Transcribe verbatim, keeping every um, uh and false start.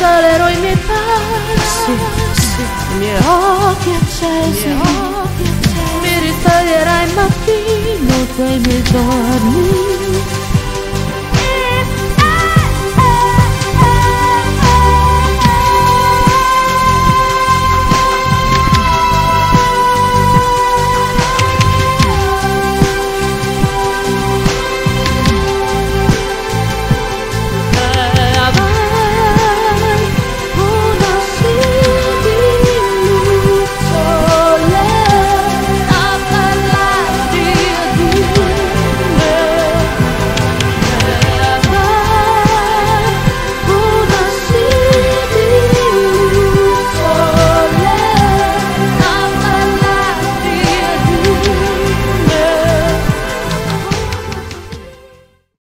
risalerò i miei passi, i miei occhi accesi, mi risveglierai il mattino dei miei giorni.